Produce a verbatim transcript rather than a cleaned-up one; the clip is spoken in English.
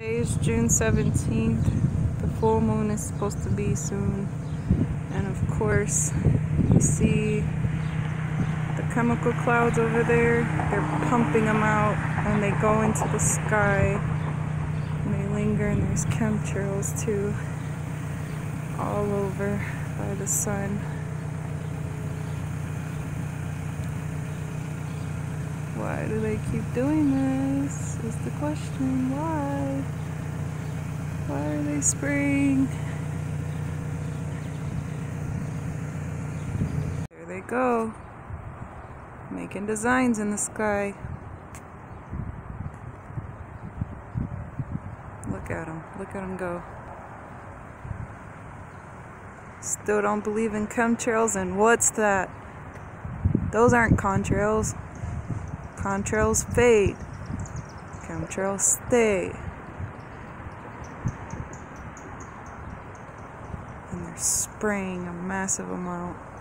Today is June seventeenth. The full moon is supposed to be soon. And of course, you see the chemical clouds over there. They're pumping them out and they go into the sky. And they linger, and there's chemtrails too. All over by the sun. Why do they keep doing this? Is the question. Why? Why are they spraying? There they go. Making designs in the sky. Look at them. Look at them go. Still don't believe in chemtrails, and what's that? Those aren't contrails. Contrails fade. Chemtrails stay. And they're spraying a massive amount.